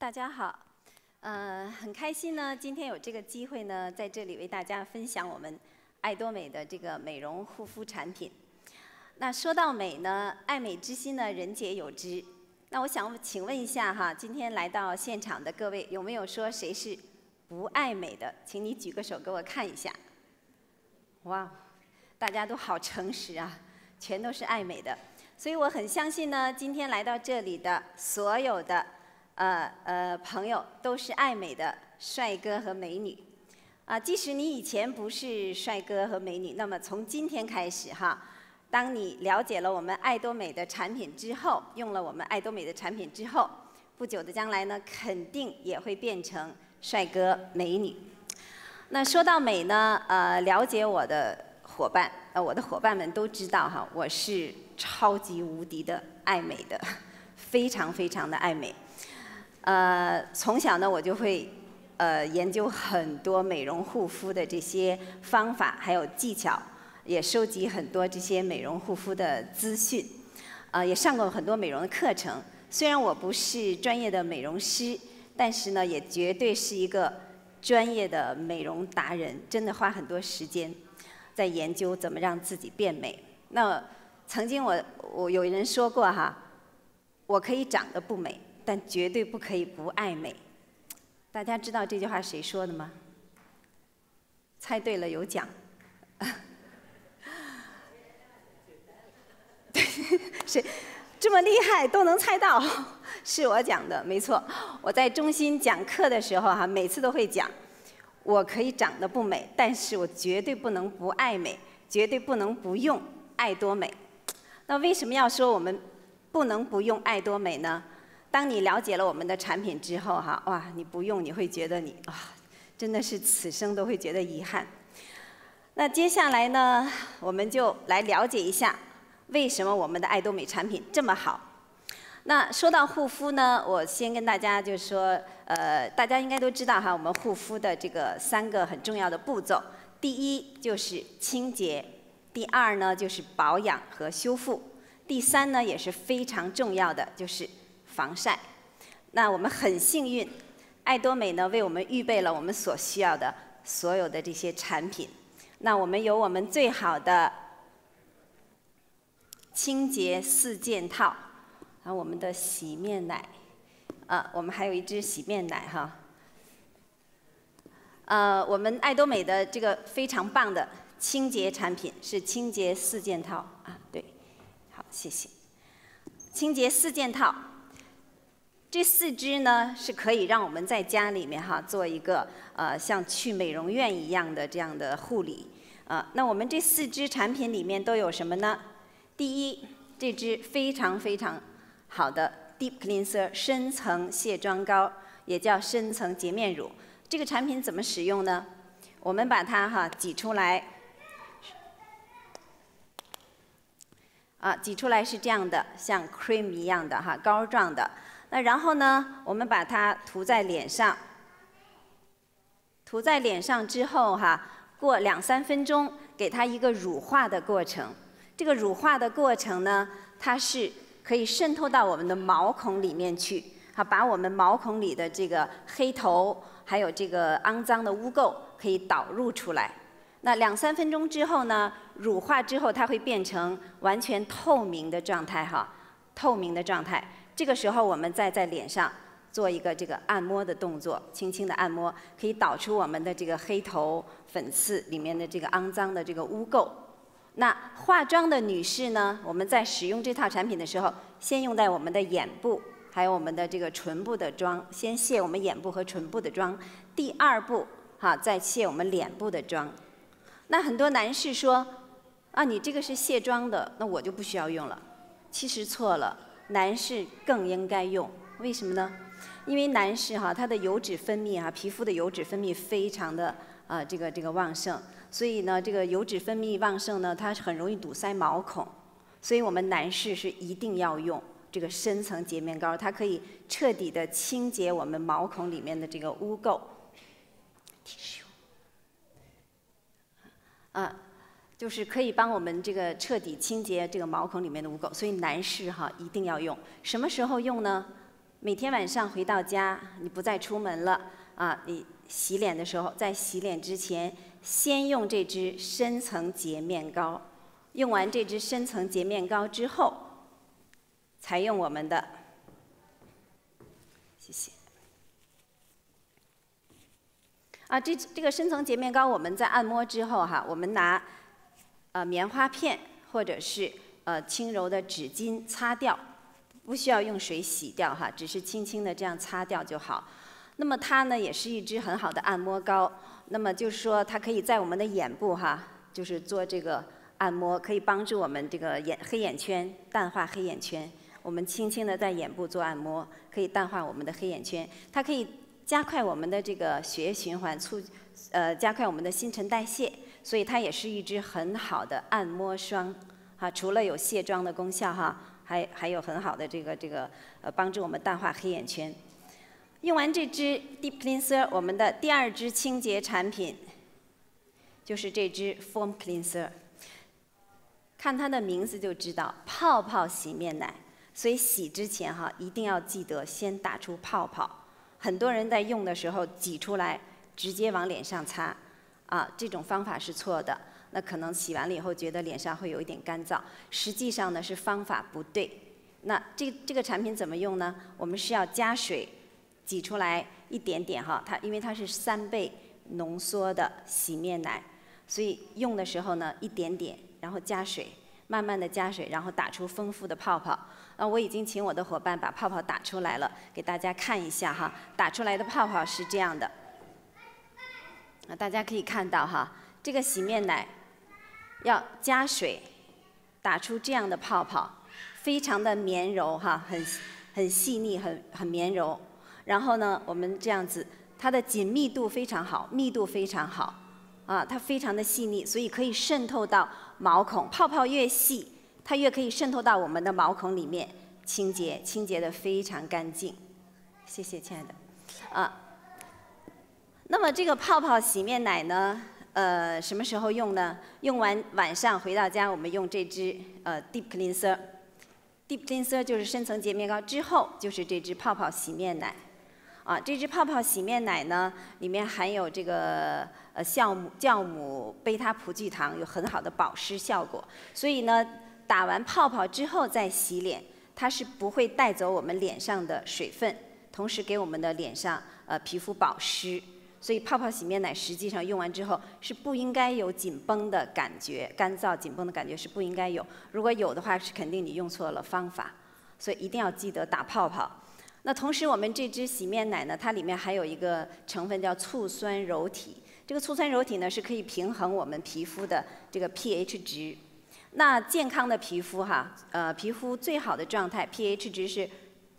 大家好，很开心呢，今天有这个机会呢，在这里为大家分享我们爱多美的这个美容护肤产品。那说到美呢，爱美之心呢，人皆有之。那我想请问一下哈，今天来到现场的各位，有没有说谁是不爱美的？请你举个手给我看一下。哇，大家都好诚实啊，全都是爱美的。所以我很相信呢，今天来到这里的所有的朋友都是爱美的帅哥和美女。即使你以前不是帅哥和美女，那么从今天开始哈，当你了解了我们爱多美的产品之后，用了我们爱多美的产品之后，不久的将来呢，肯定也会变成帅哥美女。那说到美呢，了解我的伙伴，我的伙伴们都知道哈，我是超级无敌的爱美的，非常非常的爱美。从小呢，我就会研究很多美容护肤的这些方法，还有技巧，也收集很多这些美容护肤的资讯，也上过很多美容的课程。虽然我不是专业的美容师，但是呢，也绝对是一个专业的美容达人，真的花很多时间在研究怎么让自己变美。那曾经我有人说过哈，我可以长得不美，但绝对不可以不爱美。大家知道这句话谁说的吗？猜对了有奖。是这么厉害都能猜到，是我讲的，没错。我在中心讲课的时候哈，每次都会讲，我可以长得不美，但是我绝对不能不爱美，绝对不能不用爱多美。那为什么要说我们不能不用爱多美呢？当你了解了我们的产品之后哈，哇，你不用你会觉得你真的是此生都会觉得遗憾。那接下来呢，我们就来了解一下为什么我们的爱多美产品这么好。那说到护肤呢，我先跟大家就说，大家应该都知道哈，我们护肤的这个3个很重要的步骤，第一就是清洁，第2呢就是保养和修复，第3呢也是非常重要的，就是防晒。那我们很幸运，爱多美呢为我们预备了我们所需要的所有的这些产品。那我们有我们最好的清洁4件套，然后我们的洗面奶，我们还有一支洗面奶哈。我们爱多美的这个非常棒的清洁产品是清洁4件套啊，对，好，谢谢。清洁4件套，这4支呢是可以让我们在家里面哈做一个像去美容院一样的这样的护理。那我们这4支产品里面都有什么呢？第一，这支非常非常好的 Deep Cleanser 深层卸妆膏，也叫深层洁面乳。这个产品怎么使用呢？我们把它挤出来，挤出来是这样的，像 cream 一样的膏状的。那然后呢，我们把它涂在脸上，涂在脸上之后过2、3分钟，给它一个乳化的过程。这个乳化的过程呢，它是可以渗透到我们的毛孔里面去，把我们毛孔里的这个黑头，还有这个肮脏的污垢可以导入出来。那2、3分钟之后呢，乳化之后它会变成完全透明的状态透明的状态。这个时候我们再在脸上做一个这个按摩的动作，轻轻的按摩，可以导出我们的这个黑头、粉刺里面的这个肮脏的这个污垢。那化妆的女士呢，我们在使用这套产品的时候，先用在我们的眼部，还有我们的这个唇部的妆，先卸我们眼部和唇部的妆。第2步再卸我们脸部的妆。那很多男士说，你这个是卸妆的，那我就不需要用了。其实错了，男士更应该用。为什么呢？因为男士他的油脂分泌皮肤的油脂分泌非常的这个旺盛，所以呢，这个油脂分泌旺盛呢，它很容易堵塞毛孔，所以我们男士是一定要用这个深层洁面膏，它可以彻底的清洁我们毛孔里面的这个污垢。就是可以帮我们这个彻底清洁这个毛孔里面的污垢，所以男士一定要用。什么时候用呢？ 每天晚上回到家，你不再出门了啊，你洗脸的时候，在洗脸之前，先用这支深层洁面膏。用完这支深层洁面膏之后，才用我们的，谢谢。啊，这个深层洁面膏，我们在按摩之后哈，我们拿棉花片或者是轻柔的纸巾擦掉，不需要用水洗掉哈，只是轻轻的这样擦掉就好。那么它呢也是一支很好的按摩膏，那么就是说它可以在我们的眼部哈，就是做这个按摩，可以帮助我们这个黑眼圈淡化黑眼圈。我们轻轻的在眼部做按摩，可以淡化我们的黑眼圈，它可以加快我们的这个血液循环，加快我们的新陈代谢，所以它也是一支很好的按摩霜，哈，除了有卸妆的功效哈，还有很好的这个帮助我们淡化黑眼圈。用完这支 Deep Cleanser， 我们的第二支清洁产品就是这支 Foam Cleanser。看它的名字就知道，泡泡洗面奶，所以洗之前哈一定要记得先打出泡泡。很多人在用的时候挤出来，直接往脸上擦，啊，这种方法是错的。那可能洗完了以后觉得脸上会有一点干燥，实际上呢是方法不对。那这个产品怎么用呢？我们是要加水挤出来一点点哈，因为它是3倍浓缩的洗面奶，所以用的时候呢一点点，然后加水，慢慢的加水，然后打出丰富的泡泡。我已经请我的伙伴把泡泡打出来了，给大家看一下哈。打出来的泡泡是这样的，大家可以看到哈，这个洗面奶要加水，打出这样的泡泡，非常的绵柔哈，很细腻，很绵柔。然后呢，我们这样子，它的紧密度非常好，密度非常好，啊，它非常的细腻，所以可以渗透到毛孔，泡泡越细，它越可以渗透到我们的毛孔里面，清洁的非常干净。谢谢，亲爱的。啊，那么这个泡泡洗面奶呢，什么时候用呢？用完晚上回到家，我们用这支Deep Cleanser。Deep Cleanser 就是深层洁面膏之后，就是这支泡泡洗面奶。啊，这支泡泡洗面奶呢，里面含有这个酵母贝塔葡聚糖，有很好的保湿效果。所以呢，打完泡泡之后再洗脸，它是不会带走我们脸上的水分，同时给我们的脸上皮肤保湿。所以泡泡洗面奶实际上用完之后是不应该有紧绷的感觉，干燥紧绷的感觉是不应该有。如果有的话，是肯定你用错了方法。所以一定要记得打泡泡。那同时，我们这支洗面奶呢，它里面还有一个成分叫醋酸柔体。这个醋酸柔体呢，是可以平衡我们皮肤的这个 pH 值。那健康的皮肤哈，皮肤最好的状态 pH 值是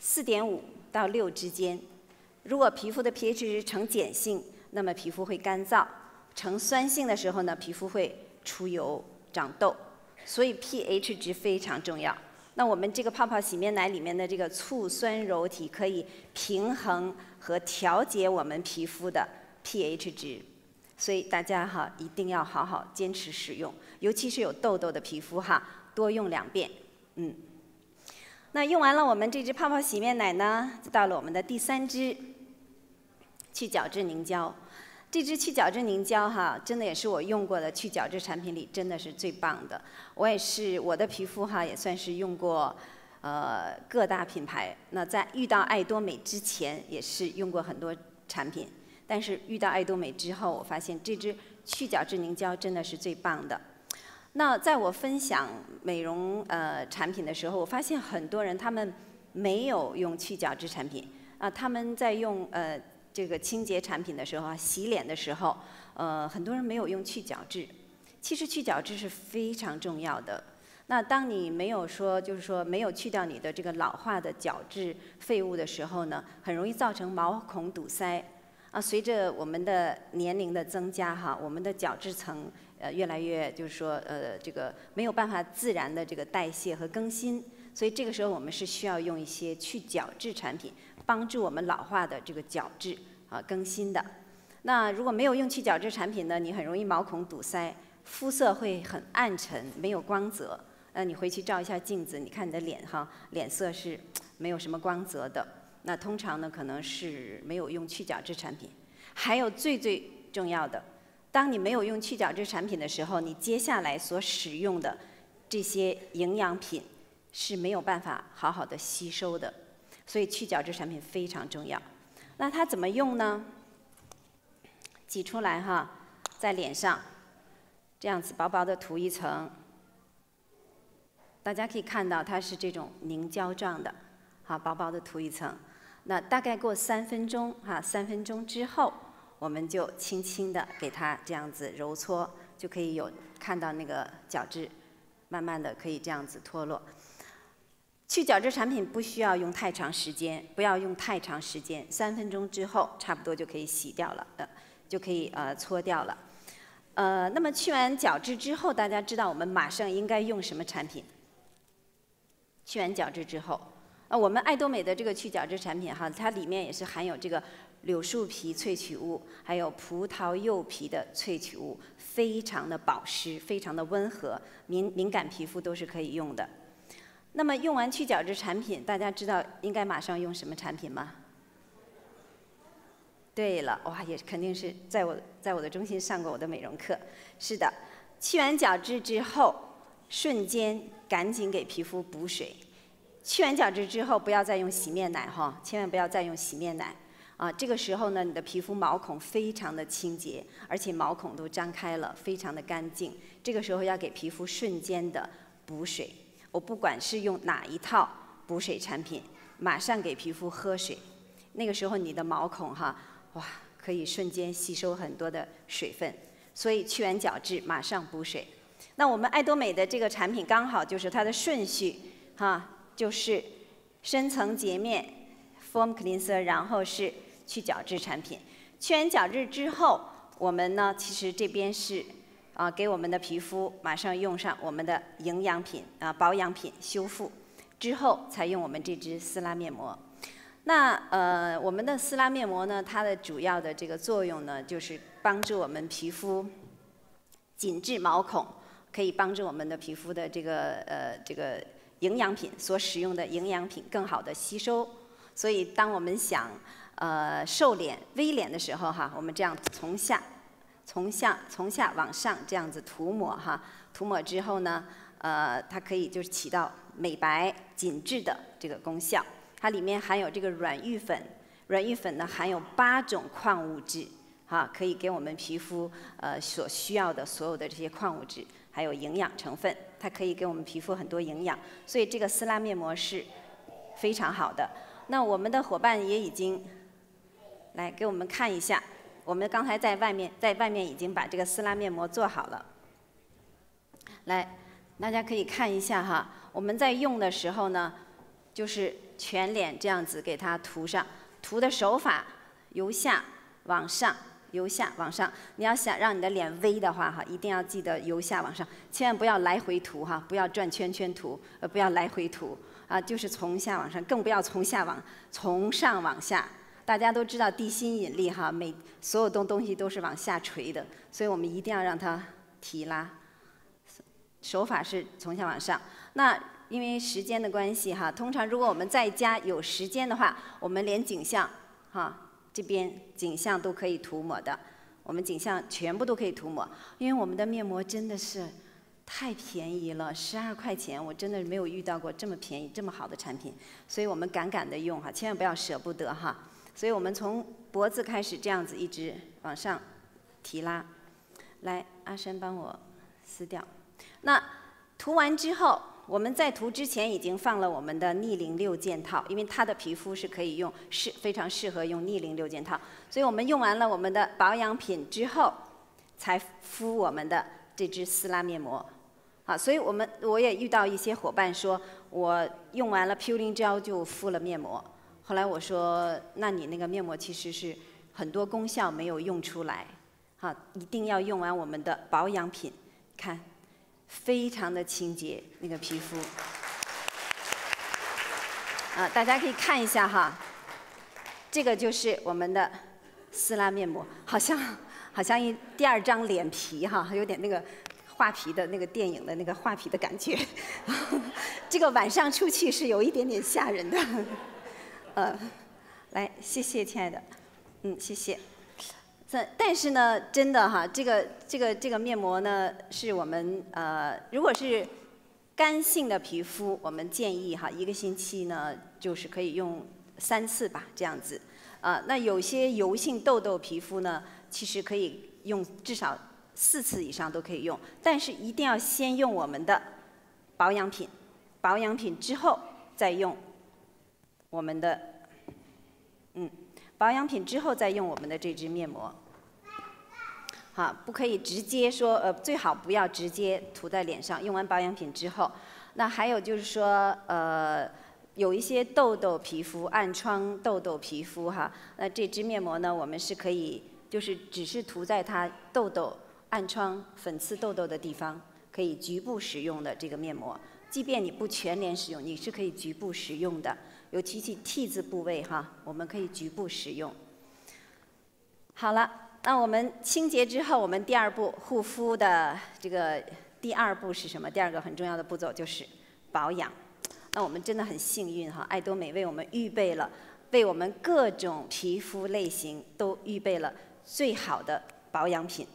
4.5到6之间。如果皮肤的 pH 值呈碱性，那么皮肤会干燥；呈酸性的时候呢，皮肤会出油、长痘。所以 pH 值非常重要。那我们这个泡泡洗面奶里面的这个醋酸柔体可以平衡和调节我们皮肤的 pH 值，所以大家哈一定要好好坚持使用，尤其是有痘痘的皮肤哈，多用2遍。那用完了我们这支泡泡洗面奶呢，就到了我们的第3支去角质凝胶。这支去角质凝胶哈，真的也是我用过的去角质产品里真的是最棒的。我的皮肤哈也算是用过各大品牌。那在遇到爱多美之前也是用过很多产品，但是遇到爱多美之后，我发现这支去角质凝胶真的是最棒的。那在我分享美容产品的时候，我发现很多人他们没有用去角质产品啊，他们在用这个清洁产品的时候啊，洗脸的时候，很多人没有用去角质。其实去角质是非常重要的。那当你没有就是说没有去掉你的这个老化的角质废物的时候呢，很容易造成毛孔堵塞。啊，随着我们的年龄的增加哈，我们的角质层越来越就是说这个没有办法自然的这个代谢和更新，所以这个时候我们是需要用一些去角质产品，帮助我们老化的这个角质更新的。那如果没有用去角质产品呢，你很容易毛孔堵塞，肤色会很暗沉，没有光泽。你回去照一下镜子，你看你的脸哈，脸色是没有什么光泽的。 那通常呢可能是没有用去角质产品。还有最重要的，当你没有用去角质产品的时候，你接下来所使用的这些营养品是没有办法好好的吸收的。所以去角质产品非常重要。那它怎么用呢？挤出来哈，在脸上这样子薄薄的涂一层。大家可以看到它是这种凝胶状的，好，薄薄的涂一层。那大概过3分钟哈，3分钟之后，我们就轻轻的给它这样子揉搓，就可以看到那个角质，慢慢的可以这样子脱落。去角质产品不需要用太长时间，不要用太长时间，3分钟之后差不多就可以洗掉了，就可以搓掉了。那么去完角质之后，大家知道我们马上应该用什么产品？去完角质之后，我们爱多美的这个去角质产品哈，它里面也是含有这个柳树皮萃取物，还有葡萄柚皮的萃取物，非常的保湿，非常的温和，敏感皮肤都是可以用的。那么用完去角质产品，大家知道应该马上用什么产品吗？对了，哇，也肯定是在我的中心上过我的美容课。是的，去完角质之后，瞬间赶紧给皮肤补水。去完角质之后，不要再用洗面奶哈，千万不要再用洗面奶啊！这个时候呢，你的皮肤毛孔非常的清洁，而且毛孔都张开了，非常的干净。这个时候要给皮肤瞬间的补水。我不管是用哪一套补水产品，马上给皮肤喝水。那个时候你的毛孔哈，哇，可以瞬间吸收很多的水分。所以去完角质马上补水。那我们爱多美的这个产品刚好就是它的顺序哈。就是深层洁面 foam cleanser， 然后是去角质产品。去完角质之后，我们呢其实这边是给我们的皮肤马上用上我们的营养品保养品修复，之后才用我们这支丝拉面膜。那我们的丝拉面膜呢，它的主要的这个作用呢，就是帮助我们皮肤紧致毛孔，可以帮助我们的皮肤的这个营养品所使用的营养品更好的吸收，所以当我们想瘦脸、微脸的时候哈，我们这样从下往上这样子涂抹哈，涂抹之后呢，它可以就是起到美白紧致的这个功效。它里面含有这个软玉粉，软玉粉呢含有8种矿物质，哈，可以给我们皮肤所需要的所有的这些矿物质。还有营养成分，它可以给我们皮肤很多营养，所以这个丝拉面膜是非常好的。那我们的伙伴也已经来给我们看一下，我们刚才在外面已经把这个丝拉面膜做好了。来，大家可以看一下哈，我们在用的时候呢，就是全脸这样子给它涂上，涂的手法由下往上。由下往上，你要想让你的脸微的话哈，一定要记得由下往上，千万不要来回涂哈，不要转圈圈涂，不要来回涂啊，就是从下往上，更不要从上往下。大家都知道地心引力哈，所有东西都是往下垂的，所以我们一定要让它提拉。手法是从下往上。那因为时间的关系哈，通常如果我们在家有时间的话，我们连颈项哈。这边颈项都可以涂抹的，我们颈项全部都可以涂抹，因为我们的面膜真的是太便宜了，12块钱，我真的没有遇到过这么便宜、这么好的产品，所以我们敢的用哈，千万不要舍不得哈。所以我们从脖子开始这样子一直往上提拉，来，阿珊帮我撕掉。那涂完之后。我们在涂之前已经放了我们的逆龄6件套，因为它的皮肤是可以用，非常适合用逆龄6件套。所以我们用完了我们的保养品之后，才敷我们的这支丝拉面膜。啊，所以我也遇到一些伙伴说，我用完了 peeling gel 就敷了面膜。后来我说，那你那个面膜其实是很多功效没有用出来，啊，一定要用完我们的保养品，看。非常的清洁，那个皮肤，大家可以看一下哈，这个就是我们的丝拉面膜，好像第2张脸皮哈，有点那个画皮的那个电影的那个画皮的感觉，这个晚上出去是有一点点吓人的， 来，谢谢，亲爱的，谢谢。但是呢，真的哈，这个面膜呢，是我们如果是干性的皮肤，我们建议哈，1个星期呢，就是可以用3次吧，这样子。那有些油性痘痘皮肤呢，其实可以用至少4次以上都可以用，但是一定要先用我们的保养品，保养品之后再用我们的保养品之后再用我们的这支面膜。好，不可以直接说最好不要直接涂在脸上。用完保养品之后，那还有就是说有一些痘痘皮肤、暗疮痘痘皮肤哈，那这支面膜呢，我们是可以就是只是涂在它痘痘、暗疮、粉刺痘痘的地方，可以局部使用的这个面膜。即便你不全脸使用，你是可以局部使用的，尤其是 T 字部位哈，我们可以局部使用。好了，那我们清洁之后，我们第2步护肤的这个第2步是什么？第2个很重要的步骤就是保养。那我们真的很幸运哈，爱多美为我们预备了，为我们各种皮肤类型都预备了最好的保养品。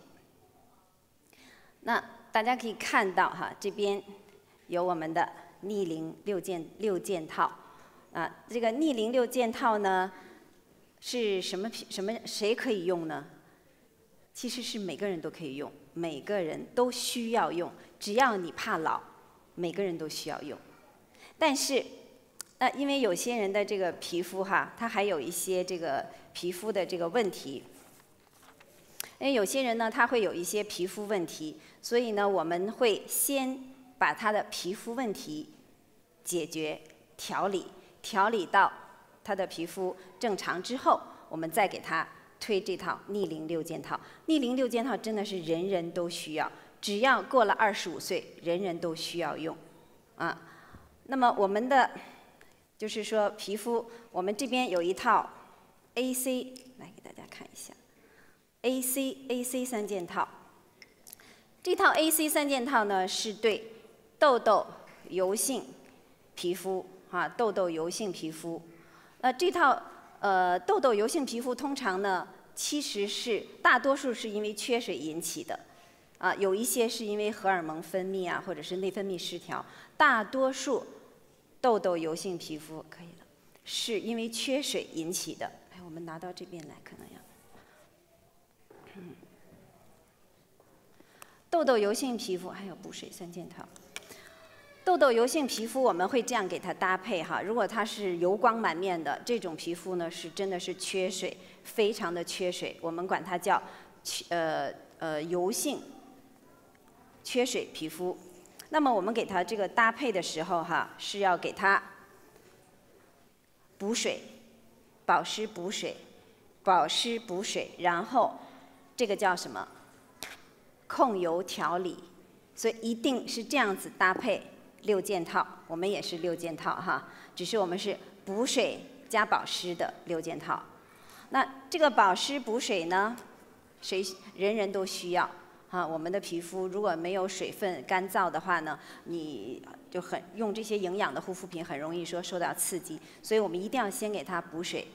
那大家可以看到哈，这边有我们的逆龄6件套。这个逆龄6件套呢，是谁可以用呢？其实是每个人都可以用，每个人都需要用，只要你怕老，每个人都需要用。但是，因为有些人的这个皮肤哈，它还有一些这个皮肤的这个问题。因为有些人呢，他会有一些皮肤问题，所以呢，我们会先把他的皮肤问题解决、调理到他的皮肤正常之后，我们再给他推这套逆龄6件套。逆龄6件套真的是人人都需要，只要过了25岁，人人都需要用，那么我们的就是说皮肤，我们这边有一套 AC， 来给大家看一下 AC 3件套。这套 AC 3件套呢，是对痘痘、油性皮肤痘痘、油性皮肤。这套痘痘、油性皮肤通常呢，其实是大多数是因为缺水引起的，有一些是因为荷尔蒙分泌或者是内分泌失调。大多数痘痘、油性皮肤可以了，是因为缺水引起的。我们拿到这边来，可能要。痘痘、油性皮肤还有补水3件套。痘痘、油性皮肤我们会这样给它搭配哈。如果它是油光满面的这种皮肤呢，是真的是缺水，非常的缺水，我们管它叫油性缺水皮肤。那么我们给它这个搭配的时候哈，是要给它补水、保湿补水、保湿补水，然后这个叫什么？控油调理。所以一定是这样子搭配6件套，我们也是6件套哈，只是我们是补水加保湿的6件套。那这个保湿补水呢，人人都需要。我们的皮肤如果没有水分、干燥的话呢，你就用这些营养的护肤品很容易受到刺激，所以我们一定要先给它补水。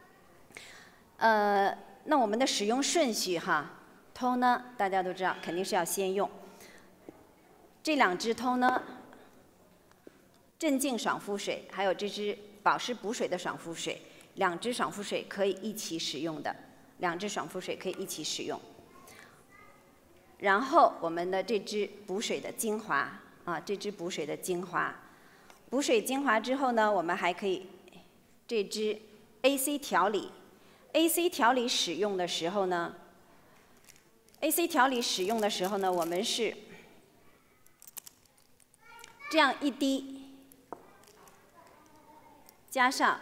那我们的使用顺序哈，toner大家都知道，肯定是要先用这2支toner，镇静爽肤水，还有这支保湿补水的爽肤水，2支爽肤水可以一起使用的，2支爽肤水可以一起使用。然后我们的这支补水的精华这支补水的精华，补水精华之后呢，我们还可以这支 AC 调理。AC 调理使用的时候呢，我们是这样1滴，加上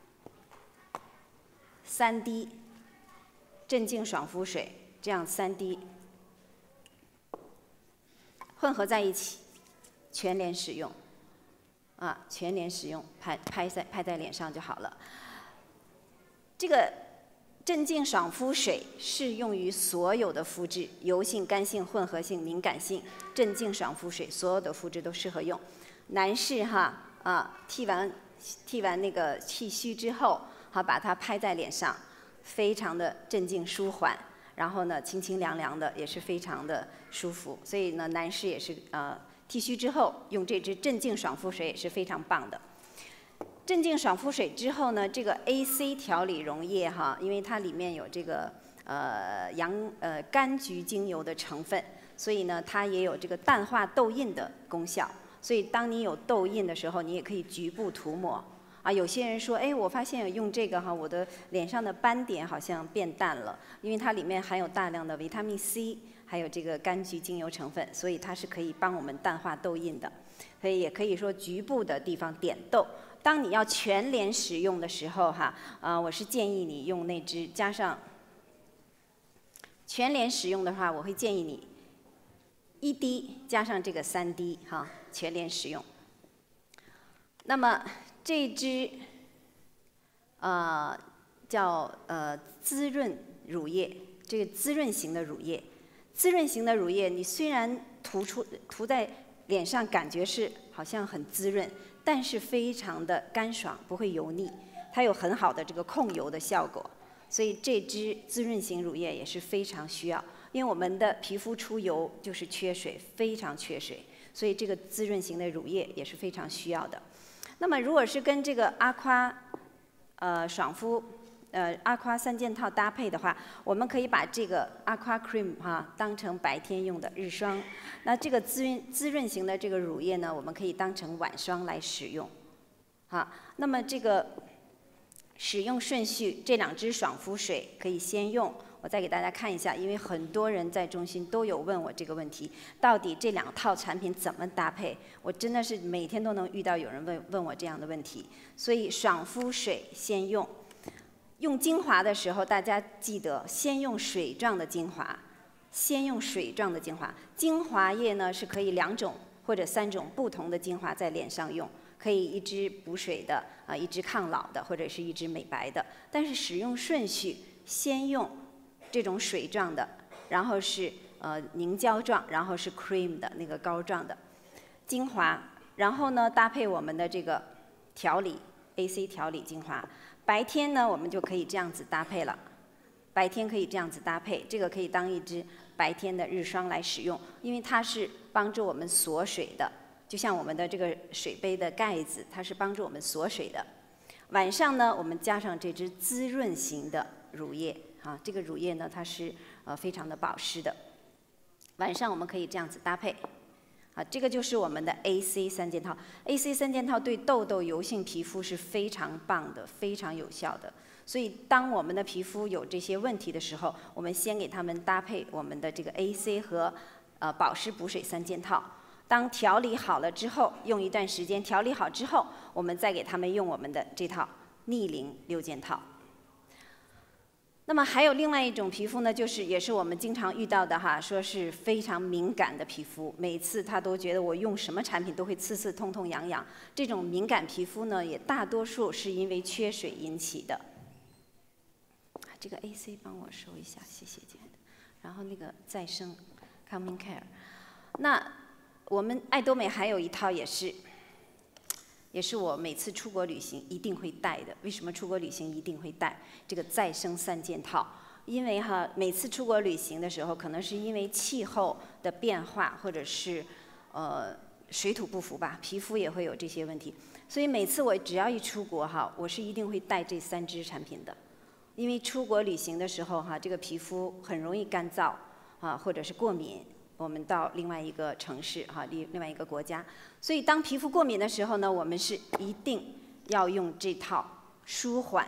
3滴镇静爽肤水，这样3滴。混合在一起，全脸使用，全脸使用，拍在脸上就好了。这个镇静爽肤水适用于所有的肤质，油性、干性、混合性、敏感性，镇静爽肤水所有的肤质都适合用。男士剃完那个剃须之后好，把它拍在脸上，非常的镇静舒缓，然后呢清清凉凉的，也是非常的舒服。所以呢，男士也是剃须之后用这支镇静爽肤水也是非常棒的。镇静爽肤水之后呢，这个 AC 调理溶液哈，因为它里面有这个柑橘精油的成分，所以呢它也有这个淡化痘印的功效。所以当你有痘印的时候，你也可以局部涂抹。啊，有些人说，哎，我发现用这个哈，我的脸上的斑点好像变淡了，因为它里面含有大量的维他命 C， 还有这个柑橘精油成分，所以它是可以帮我们淡化痘印的。所以也可以说局部的地方点痘。当你要全脸使用的时候哈，我是建议你用那支加上全脸使用的话，我会建议你1滴加上这个3滴哈，全脸使用。那么这支叫滋润乳液，这个滋润型的乳液，滋润型的乳液，你虽然涂在脸上感觉是好像很滋润，但是非常的干爽，不会油腻，它有很好的这个控油的效果。所以这支滋润型乳液也是非常需要，因为我们的皮肤出油就是缺水，非常缺水，所以这个滋润型的乳液也是非常需要的。那么如果是跟这个阿夸爽肤阿夸3件套搭配的话，我们可以把这个阿夸 cream 当成白天用的日霜。那这个滋润型的这个乳液呢，我们可以当成晚霜来使用。那么这个使用顺序，这2支爽肤水可以先用。我再给大家看一下，因为很多人在中心都有问我这个问题，到底这2套产品怎么搭配？我真的是每天都能遇到有人问我这样的问题。所以爽肤水先用。用精华的时候，大家记得先用水状的精华，先用水状的精华。精华液呢是可以2种或者3种不同的精华在脸上用，可以一支补水的一支抗老的，或者是一支美白的。但是使用顺序，先用这种水状的，然后是凝胶状，然后是 cream 的那个膏状的精华，然后呢搭配我们的这个调理 AC 调理精华。白天呢，我们就可以这样子搭配了。白天可以这样子搭配，这个可以当一支白天的日霜来使用，因为它是帮助我们锁水的，就像我们的这个水杯的盖子，它是帮助我们锁水的。晚上呢，我们加上这支滋润型的乳液这个乳液呢，它是非常的保湿的。晚上我们可以这样子搭配。这个就是我们的 AC 3件套。AC 3件套对痘痘、油性皮肤是非常棒的，非常有效的。所以，当我们的皮肤有这些问题的时候，我们先给他们搭配我们的这个 AC 和保湿补水3件套。当调理好了之后，用一段时间调理好之后，我们再给他们用我们的这套逆龄6件套。那么还有另外一种皮肤呢，就是也是我们经常遇到的说是非常敏感的皮肤，每次他都觉得我用什么产品都会刺刺痛痛痒痒。这种敏感皮肤呢，也大多数是因为缺水引起的。这个 AC 帮我收一下，谢谢姐。然后那个再生 Coming Care， 那我们爱多美还有一套也是我每次出国旅行一定会带的。为什么出国旅行一定会带这个再生3件套？因为每次出国旅行的时候，可能是因为气候的变化，或者是水土不服吧，皮肤也会有这些问题。所以每次我只要一出国我是一定会带这3支产品的。因为出国旅行的时候这个皮肤很容易干燥或者是过敏。我们到另外一个城市另外一个国家，所以当皮肤过敏的时候呢，我们是一定要用这套舒缓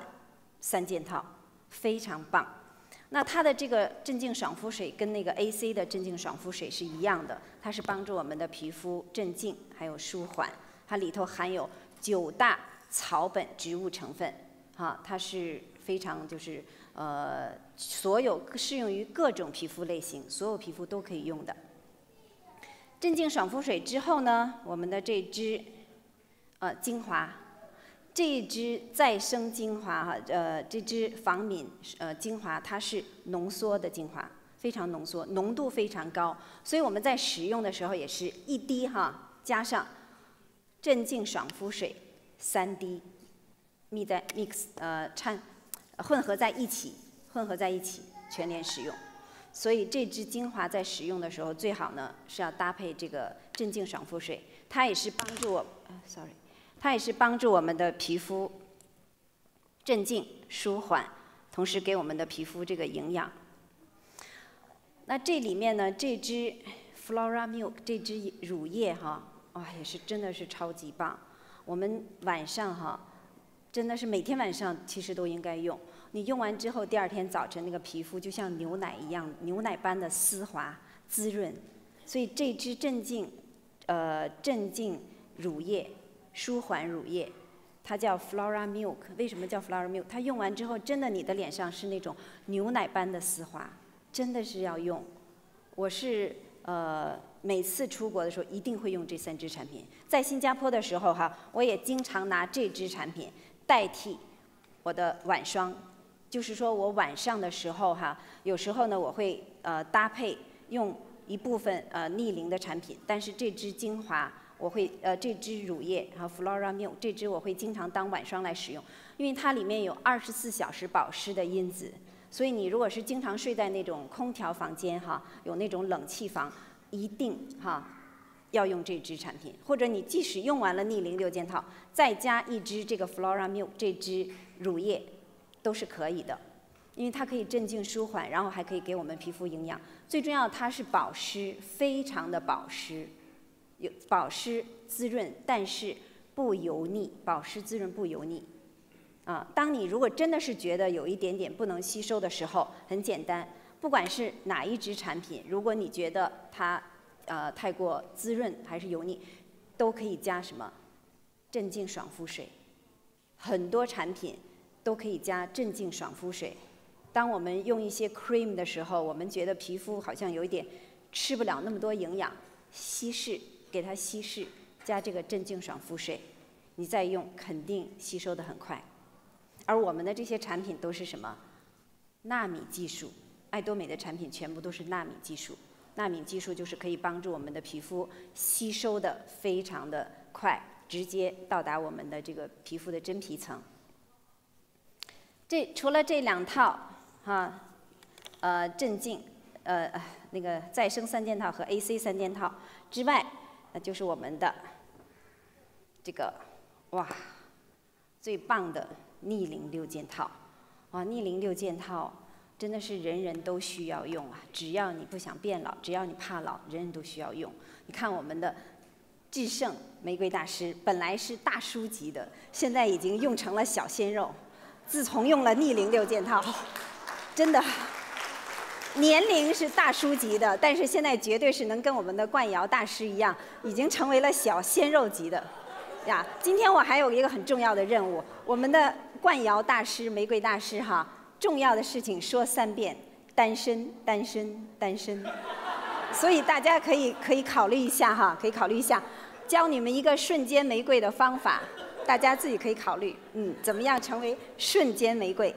3件套，非常棒。那它的这个镇静爽肤水跟那个 AC 的镇静爽肤水是一样的，它是帮助我们的皮肤镇静还有舒缓。它里头含有9大草本植物成分它是非常就是所有适用于各种皮肤类型，所有皮肤都可以用的。镇静爽肤水之后呢，我们的这支精华，这一支再生精华这支防敏精华，它是浓缩的精华，非常浓缩，浓度非常高，所以我们在使用的时候也是1滴加上镇静爽肤水3滴。 混合在一起，全连使用。所以这支精华在使用的时候，最好呢是要搭配这个镇静爽肤水，它也是帮助我们的皮肤镇静舒缓，同时给我们的皮肤这个营养。那这里面呢，这支 Flora Milk 这支乳液哈，哇，也是真的是超级棒。我们晚上哈，真的是每天晚上其实都应该用。你用完之后，第二天早晨那个皮肤就像牛奶一样，牛奶般的丝滑滋润。所以这支镇静乳液、舒缓乳液，它叫 Flora Milk。为什么叫 Flora Milk？ 它用完之后，真的你的脸上是那种牛奶般的丝滑，真的是要用。我是每次出国的时候一定会用这3支产品。在新加坡的时候哈，我也经常拿这支产品代替我的晚霜。就是说我晚上的时候哈，有时候呢我会搭配用一部分逆龄的产品，但是这支精华我会这支乳液和 Flora Milk 这支我会经常当晚霜来使用，因为它里面有24小时保湿的因子，所以你如果是经常睡在那种空调房间哈，有那种冷气房，一定哈要用这支产品，或者你即使用完了逆龄6件套，再加一支这个 Flora Milk 这支乳液。都是可以的，因为它可以镇静舒缓，然后还可以给我们皮肤营养。最重要，它是保湿，非常的保湿，有保湿滋润，但是不油腻，保湿滋润不油腻。当你如果真的是觉得有一点点不能吸收的时候，很简单，不管是哪一支产品，如果你觉得它太过滋润还是油腻，都可以加什么镇静爽肤水，很多产品。都可以加镇静爽肤水。当我们用一些 cream 的时候，我们觉得皮肤好像有一点吃不了那么多营养，稀释，给它稀释，加这个镇静爽肤水，你再用肯定吸收得很快。而我们的这些产品都是什么？纳米技术，爱多美的产品全部都是纳米技术。纳米技术就是可以帮助我们的皮肤吸收的非常的快，直接到达我们的这个皮肤的真皮层。除了这2套镇静那个再生3件套和 AC 3件套之外，那就是我们的这个哇最棒的逆龄6件套。逆龄6件套真的是人人都需要用啊！只要你不想变老，只要你怕老，人人都需要用。你看我们的至圣玫瑰大师，本来是大叔级的，现在已经用成了小鲜肉。自从用了逆龄6件套，真的年龄是大叔级的，但是现在绝对是能跟我们的冠瑶大师一样，已经成为了小鲜肉级的呀。今天我还有一个很重要的任务，我们的冠瑶大师、玫瑰大师哈，重要的事情说3遍：单身，单身，单身。所以大家可以考虑一下哈，可以考虑一下，教你们一个瞬间玫瑰的方法。大家自己可以考虑，怎么样成为瞬间玫瑰？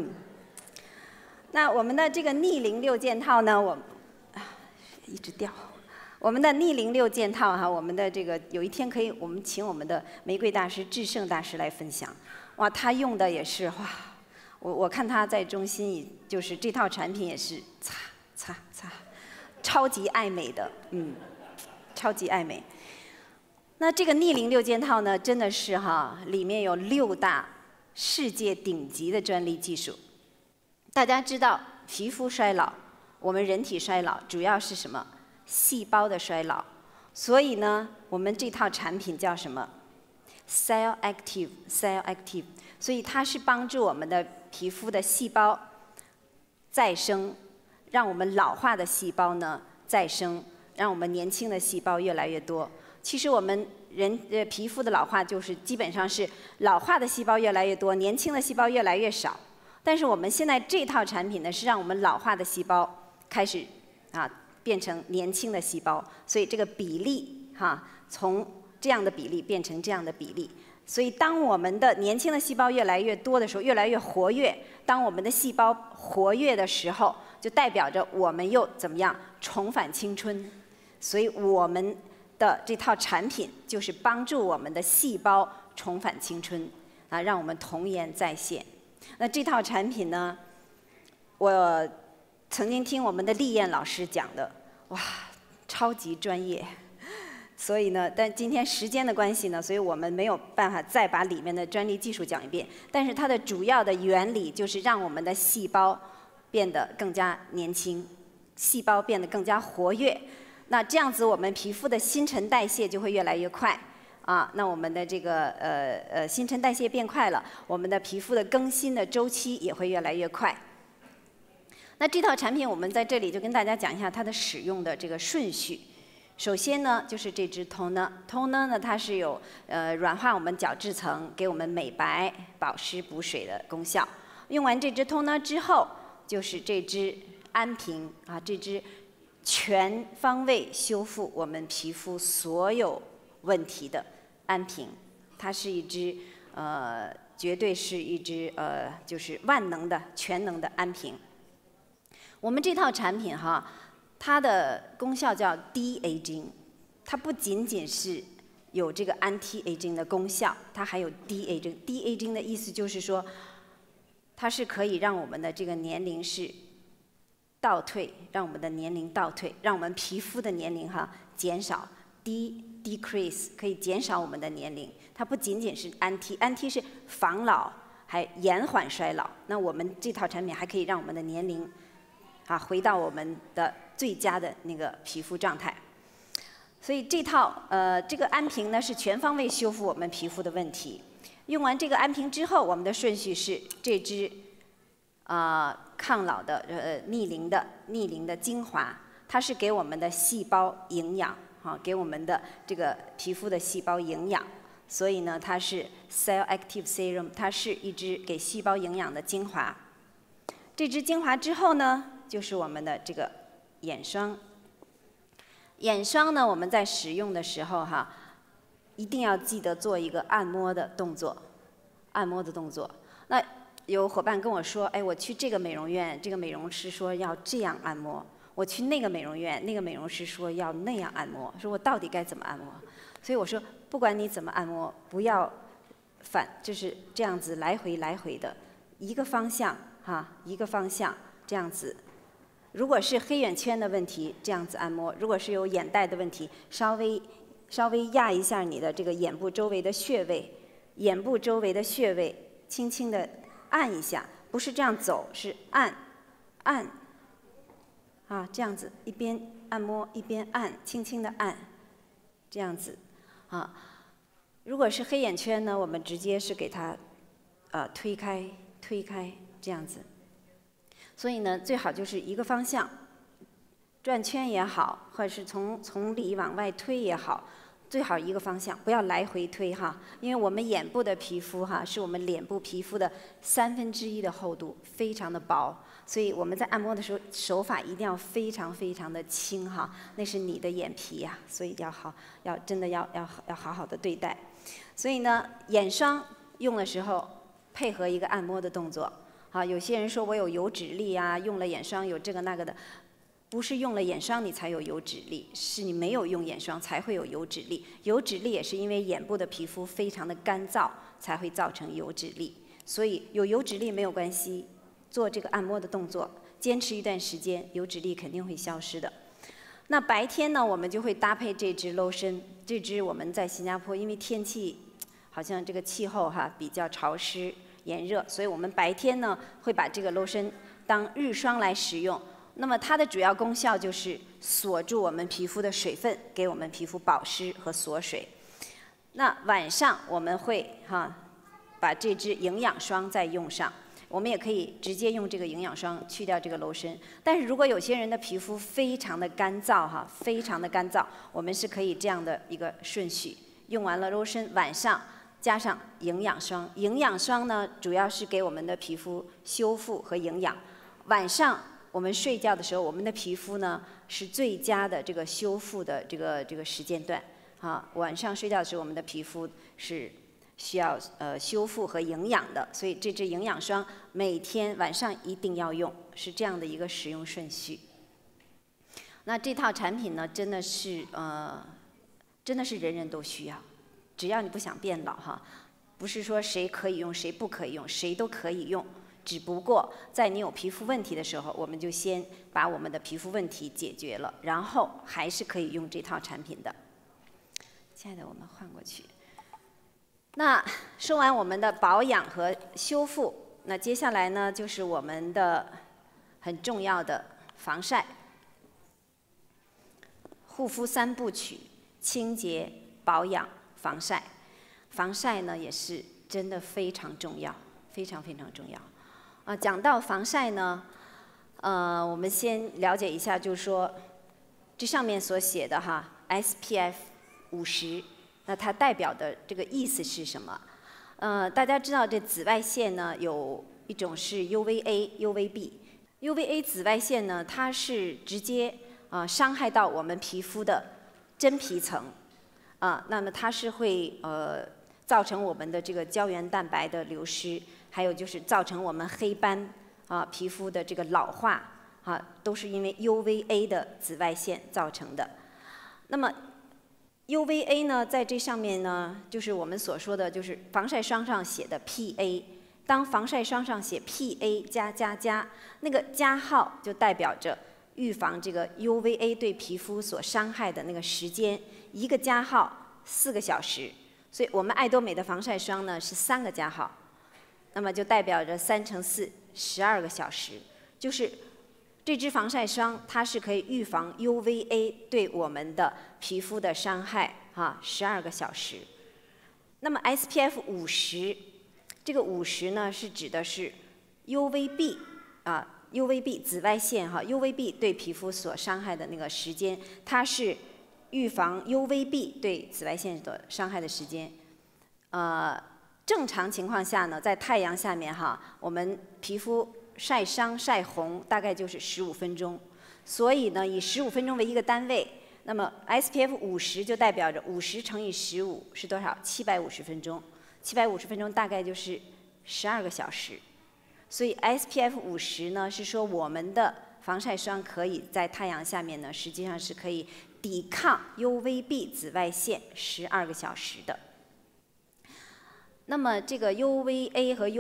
那我们的这个逆龄6件套呢，一直掉。我们的逆龄6件套哈，我们的这个有一天可以，我们请我们的玫瑰大师至圣大师来分享。哇，他用的也是哇，我看他在中心，就是这套产品也是擦，超级爱美的，超级爱美。那这个逆龄6件套呢，真的是哈，里面有6大世界顶级的专利技术。大家知道，皮肤衰老，我们人体衰老主要是什么？细胞的衰老。所以呢，我们这套产品叫什么 ？Cell Active。所以它是帮助我们的皮肤的细胞再生，让我们老化的细胞呢再生，让我们年轻的细胞越来越多。其实我们皮肤的老化就是基本上是老化的细胞越来越多，年轻的细胞越来越少。但是我们现在这套产品呢，是让我们老化的细胞开始变成年轻的细胞，所以这个比例从这样的比例变成这样的比例。所以当我们的年轻的细胞越来越多的时候，越来越活跃，当我们的细胞活跃的时候，就代表着我们又怎么样重返青春。所以我们的这套产品就是帮助我们的细胞重返青春。 啊，让我们童颜再现。那这套产品呢，我曾经听我们的丽燕老师讲的，哇，超级专业。所以呢，但今天时间的关系呢，所以我们没有办法再把里面的专利技术讲一遍。但是它的主要的原理就是让我们的细胞变得更加年轻，细胞变得更加活跃。那这样子，我们皮肤的新陈代谢就会越来越快啊。那我们的这个新陈代谢变快了，我们的皮肤的更新的周期也会越来越快。那这套产品我们在这里就跟大家讲一下它的使用的这个顺序。首先呢，就是这支 toner 呢，它是有软化我们角质层，给我们美白、保湿、补水的功效。用完这支 toner 之后，就是这支安瓶啊，这支全方位修复我们皮肤所有问题的安瓶。它是一支绝对是一支就是万能的、全能的安瓶。我们这套产品哈。它的功效叫 de-aging， 它不仅仅是有这个 anti-aging 的功效，它还有 de-aging。de-aging 的意思就是说，它是可以让我们的这个年龄是倒退，让我们的年龄倒退，让我们皮肤的年龄哈减少 decrease 可以减少我们的年龄。它不仅仅是 anti 是防老，还延缓衰老。那我们这套产品还可以让我们的年龄啊回到我们的最佳的那个皮肤状态。所以这套这个安瓶呢是全方位修复我们皮肤的问题。用完这个安瓶之后，我们的顺序是这支抗老的逆龄的精华，它是给我们的细胞营养给我们的这个皮肤的细胞营养。所以呢，它是 Cell Active Serum， 它是一支给细胞营养的精华。这支精华之后呢，就是我们的这个眼霜。眼霜呢，我们在使用的时候哈，一定要记得做一个按摩的动作。那有伙伴跟我说，哎，我去这个美容院，这个美容师说要这样按摩；我去那个美容院，那个美容师说要那样按摩。说我到底该怎么按摩？所以我说，不管你怎么按摩，不要就是这样子来回的，一个方向一个方向这样子。如果是黑眼圈的问题，这样子按摩；如果是有眼袋的问题，稍微压一下你的这个眼部周围的穴位，轻轻的按一下，不是这样走，是按这样子，一边按摩一边按，轻轻的按，这样子如果是黑眼圈呢，我们直接是给它推开这样子。所以呢，最好就是一个方向，转圈也好，或者是从里往外推也好，最好一个方向，不要来回推因为我们眼部的皮肤是我们脸部皮肤的1/3的厚度，非常的薄，所以我们在按摩的时候手法一定要非常的轻那是你的眼皮呀，所以真的要好好的对待。所以呢，眼霜用的时候配合一个按摩的动作。有些人说我有油脂粒用了眼霜有这个那个的，不是用了眼霜你才有油脂粒，是你没有用眼霜才会有油脂粒。油脂粒也是因为眼部的皮肤非常的干燥才会造成油脂粒，所以有油脂粒没有关系，做这个按摩的动作，坚持一段时间，油脂粒肯定会消失的。那白天呢，我们就会搭配这支 lotion， 这支我们在新加坡，因为天气好像这个气候比较潮湿炎热，所以我们白天呢会把这个 lotion 当日霜来使用。那么它的主要功效就是锁住我们皮肤的水分，给我们皮肤保湿和锁水。那晚上我们会把这支营养霜再用上，我们也可以直接用这个营养霜去掉这个 lotion。但是如果有些人的皮肤非常的干燥我们是可以这样的一个顺序，用完了 lotion 晚上加上营养霜。营养霜呢，主要是给我们的皮肤修复和营养。晚上我们睡觉的时候，我们的皮肤呢是最佳的这个修复的这个时间段晚上睡觉的时候，我们的皮肤是需要修复和营养的，所以这支营养霜每天晚上一定要用，是这样的一个使用顺序。那这套产品呢，真的是人人都需要。只要你不想变老不是说谁可以用谁不可以用，谁都可以用。只不过在你有皮肤问题的时候，我们就先把我们的皮肤问题解决了，然后还是可以用这套产品的。亲爱的，我们换过去。那说完我们的保养和修复，那接下来呢就是我们的很重要的防晒。护肤3部曲：清洁、保养、防晒。防晒呢也是真的非常重要，非常非常重要。讲到防晒呢，我们先了解一下，就是说这上面所写的哈 ，SPF 50，那它代表的这个意思是什么？大家知道这紫外线呢，有一种是 UVA、UVB。UVA 紫外线呢，它是直接伤害到我们皮肤的真皮层，那么它是会造成我们的这个胶原蛋白的流失，还有就是造成我们黑斑皮肤的这个老化都是因为 UVA 的紫外线造成的。那么 UVA 呢，在这上面呢，就是我们所说的，就是防晒霜上写的 PA。当防晒霜上写 PA 加，那个加号就代表着预防这个 UVA 对皮肤所伤害的那个时间，一个加号4个小时。所以我们爱多美的防晒霜呢是3个加号，那么就代表着3乘4 12个小时。就是这支防晒霜，它是可以预防 UVA 对我们的皮肤的伤害12个小时。那么 SPF 50，这个50呢是指的是 UVB 紫外线UVB 对皮肤所伤害的那个时间，它是预防 UVB 对紫外线的伤害的时间。正常情况下呢，在太阳下面我们皮肤晒伤晒红大概就是15分钟，所以呢以15分钟为一个单位，那么 SPF 50就代表着50乘以15是多少？750分钟，750分钟大概就是12个小时。所以 SPF 50呢是说我们的防晒霜可以在太阳下面呢，实际上是可以抵抗 UVB 紫外线12个小时的。那么这个 UVA 和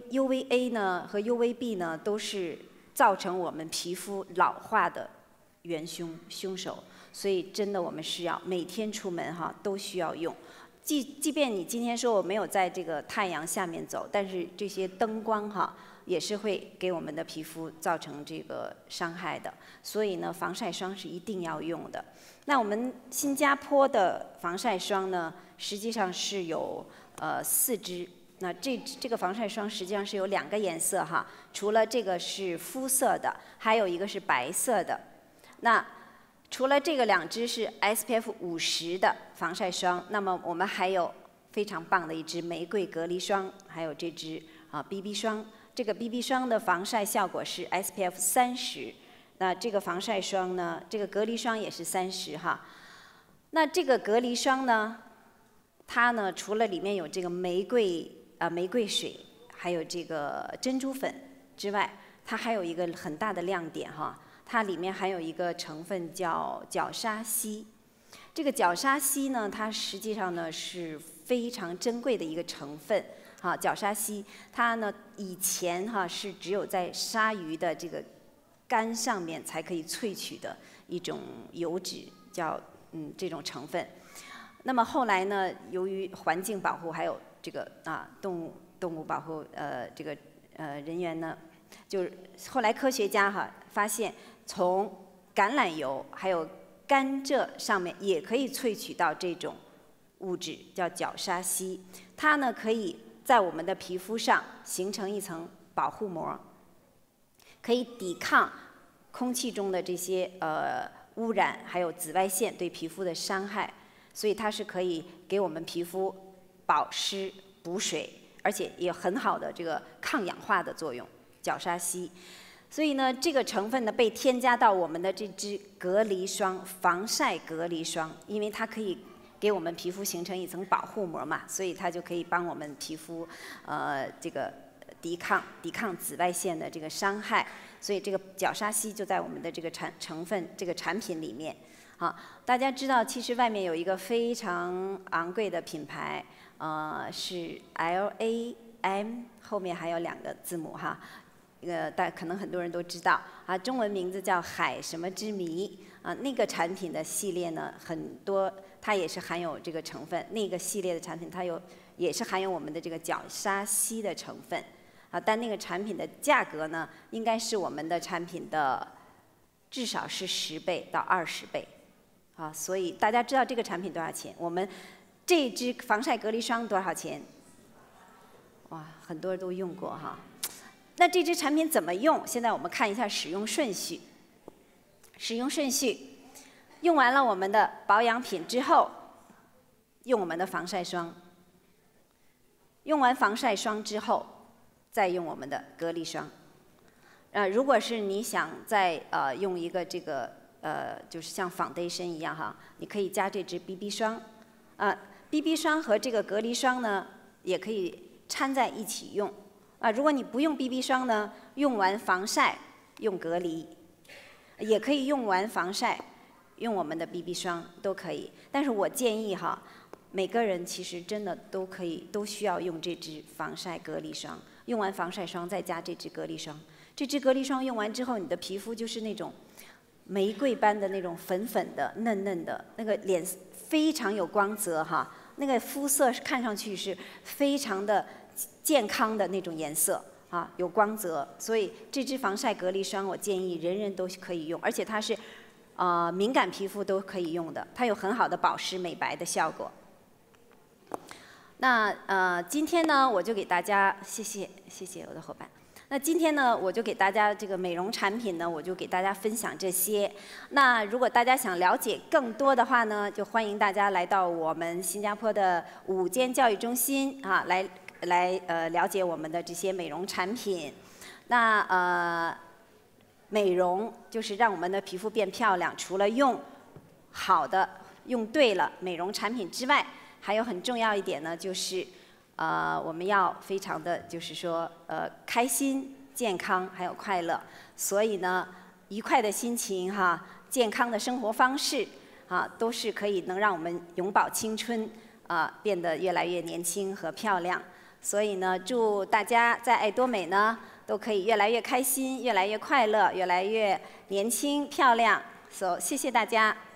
UVA 呢和 UVB 呢都是造成我们皮肤老化的凶手，所以真的我们是要每天出门都需要用。即便你今天说我没有在这个太阳下面走，但是这些灯光也是会给我们的皮肤造成这个伤害的。所以呢，防晒霜是一定要用的。那我们新加坡的防晒霜呢，实际上是有4支。那这个防晒霜实际上是有2个颜色除了这个是肤色的，还有一个是白色的。那除了这个2支是 SPF 50的防晒霜，那么我们还有非常棒的一支玫瑰隔离霜，还有这支BB 霜。这个 BB 霜的防晒效果是 SPF 30，那这个防晒霜呢，这个隔离霜也是30那这个隔离霜呢，它呢除了里面有这个玫瑰水，还有这个珍珠粉之外，它还有一个很大的亮点它里面还有一个成分叫角鲨烯。这个角鲨烯呢，它实际上呢是非常珍贵的一个成分角鲨烯它呢以前是只有在鲨鱼的这个肝上面才可以萃取的一种油脂，叫这种成分。那么后来呢，由于环境保护还有这个动物保护这个人员呢，就是后来科学家发现，从橄榄油还有甘蔗上面也可以萃取到这种物质，叫角鲨烯。它呢可以在我们的皮肤上形成一层保护膜，可以抵抗空气中的这些污染，还有紫外线对皮肤的伤害。所以它是可以给我们皮肤保湿补水，而且也有很好的这个抗氧化的作用，角鲨烯。所以呢，这个成分呢被添加到我们的这支隔离霜，防晒隔离霜，因为它可以给我们皮肤形成一层保护膜嘛，所以它就可以帮我们皮肤这个抵抗紫外线的这个伤害。所以这个角鲨烯就在我们的这个成分这个产品里面好，大家知道，其实外面有一个非常昂贵的品牌，是 LAM， 后面还有2个字母哈，可能很多人都知道啊，中文名字叫海什么之谜啊。那个产品的系列呢，很多它也是含有这个成分。那个系列的产品它也是含有我们的这个角鲨烯的成分啊，但那个产品的价格呢，应该是我们的产品的至少是10倍到20倍啊。所以大家知道这个产品多少钱？我们这支防晒隔离霜多少钱？哇，很多人都用过哈。那这支产品怎么用？现在我们看一下使用顺序。使用顺序，用完了我们的保养品之后，用我们的防晒霜。用完防晒霜之后，再用我们的隔离霜。如果是你想再用一个这个就是像 foundation 一样哈，你可以加这支 BB 霜。BB 霜和这个隔离霜呢，也可以掺在一起用。如果你不用 BB 霜呢，用完防晒用隔离，也可以用完防晒用我们的 BB 霜都可以。但是我建议哈，每个人其实真的都需要用这支防晒隔离霜。用完防晒霜再加这支隔离霜，这支隔离霜用完之后，你的皮肤就是那种玫瑰般的那种粉粉的、嫩嫩的，那个脸非常有光泽哈，那个肤色看上去是非常的健康的那种颜色啊，有光泽。所以这支防晒隔离霜，我建议人人都可以用，而且它是敏感皮肤都可以用的，它有很好的保湿美白的效果。那今天呢，我就给大家谢谢我的伙伴。那今天呢，我就给大家这个美容产品呢，我就给大家分享这些。那如果大家想了解更多的话呢，就欢迎大家来到我们新加坡的5间教育中心啊，来了解我们的这些美容产品。那美容就是让我们的皮肤变漂亮，除了用好的、用对了美容产品之外，还有很重要一点呢，就是我们要非常的就是说开心、健康还有快乐。所以呢，愉快的心情哈，健康的生活方式啊，都是可以能让我们永葆青春变得越来越年轻和漂亮。所以呢，祝大家在爱多美呢都可以越来越开心、越来越快乐、越来越年轻漂亮。谢谢大家。